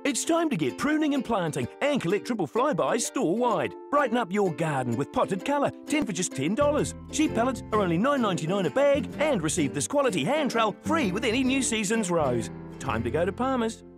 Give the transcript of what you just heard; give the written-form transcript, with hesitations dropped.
It's time to get pruning and planting and collect triple flybys store-wide. Brighten up your garden with potted colour, 10 for just $10. Sheep pellets are only $9.99 a bag and receive this quality hand trowel free with any new season's rose. Time to go to Palmer's.